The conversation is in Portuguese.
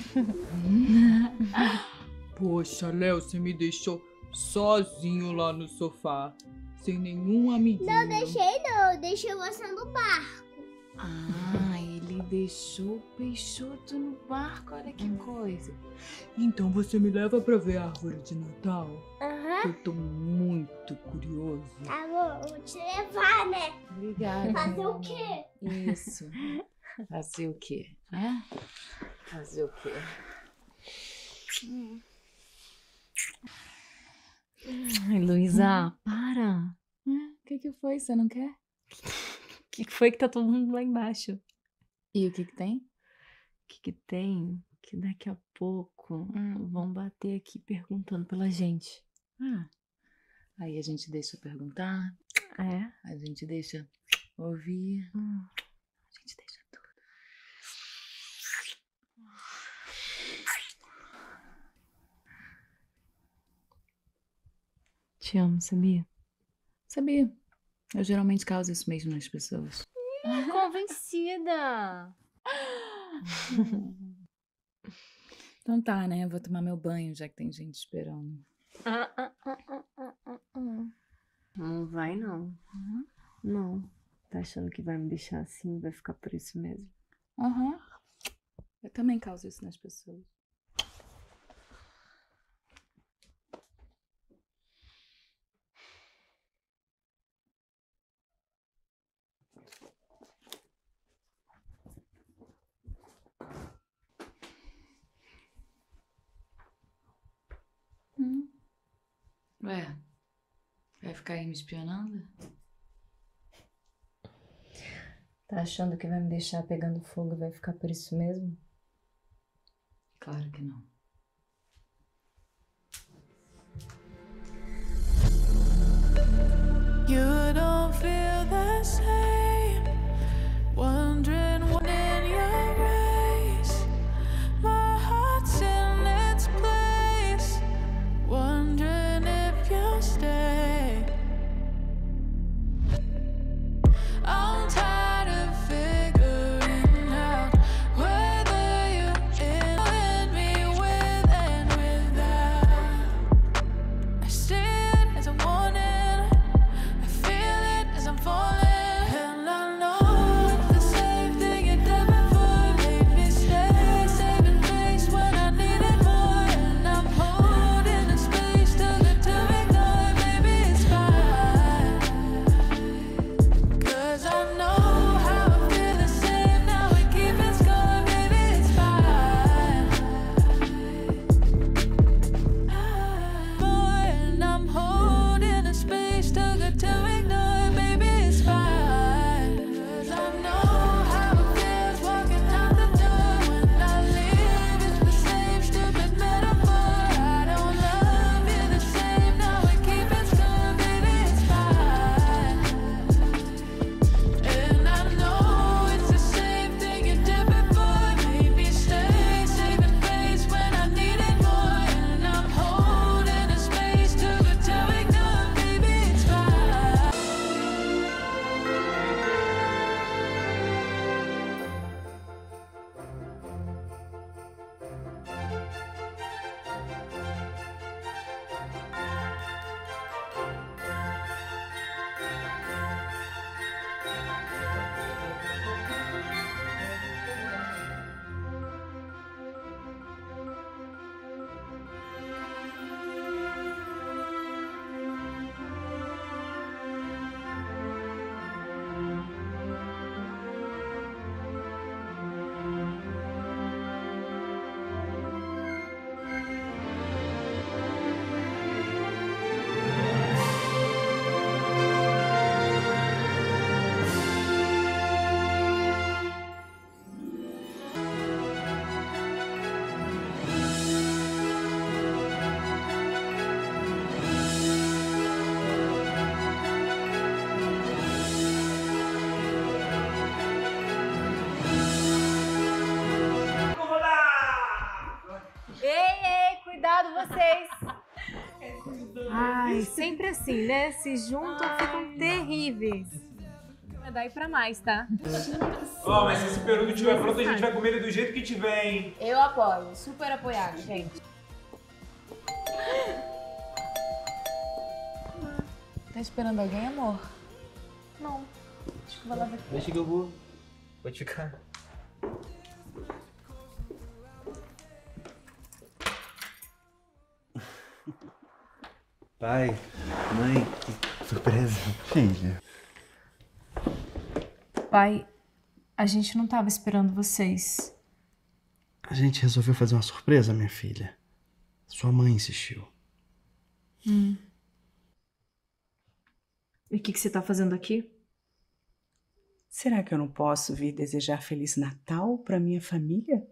Poxa, Léo, você me deixou sozinho lá no sofá, sem nenhum amiguinho. Não deixei não, eu deixei você no barco. Ah, ele deixou o Peixoto no barco, olha que coisa. Então você me leva pra ver a árvore de Natal? Aham. Eu tô muito curioso. Tá bom, eu vou te levar, né? Obrigada. Fazer o quê? Isso. Fazer o quê? Fazer o quê? Ai, Luísa, para. O que foi? Você não quer? O que foi que tá todo mundo lá embaixo? E o que tem? O que tem? Que daqui a pouco vão bater aqui perguntando pela gente. Aí a gente deixa perguntar. A gente deixa ouvir. A gente deixa tudo. Te amo, sabia? Sabia. Eu geralmente causo isso mesmo nas pessoas. Convencida. Então tá, né? Eu vou tomar meu banho, já que tem gente esperando. Não vai, não. Não. Tá achando que vai me deixar assim, vai ficar por isso mesmo? Eu também causo isso nas pessoas. Ué, vai ficar aí me espionando? Tá achando que vai me deixar pegando fogo e vai ficar por isso mesmo? Claro que não. You don't feel the same. Wondering what in your race. My heart's in its place. Wondering if you'll stay. I'm tired of figuring out whether you're in me with and without. I see it as a warning. I feel it as I'm falling. And I know it's the same thing you did before. Made me stay, saving face when I needed more. And I'm holding a space too good to ignore. Maybe it's fine. 'Cause I know how I feel the same now. We keep it score. Maybe it's fine. More and I'm holding a space too good to ignore. Maybe it's fine. 'Cause I know how it feels walking out the door. When I leave, it's the same stupid metaphor. I don't love you the same now. We keep it score. Maybe it's fine. And I know it's the same thing you did before. Made me stay, saving face when I needed more. And I'm holding a space too good to ignore. Maybe it's fine. Ei, cuidado vocês. Ai, sempre assim, né? Se juntam, ficam terríveis. Vai dar aí pra mais, tá? Ó, mas se esse peru não estiver pronto, a gente vai comer ele do jeito que tiver, hein? Eu apoio, super apoiado, gente. Tá esperando alguém, amor? Não. Acho que vou lá ver. Deixa que eu vou. Pode ficar. Pai, mãe, que surpresa. Filha. Pai, a gente não tava esperando vocês. A gente resolveu fazer uma surpresa, minha filha. Sua mãe insistiu. E o que você tá fazendo aqui? Será que eu não posso vir desejar Feliz Natal para minha família?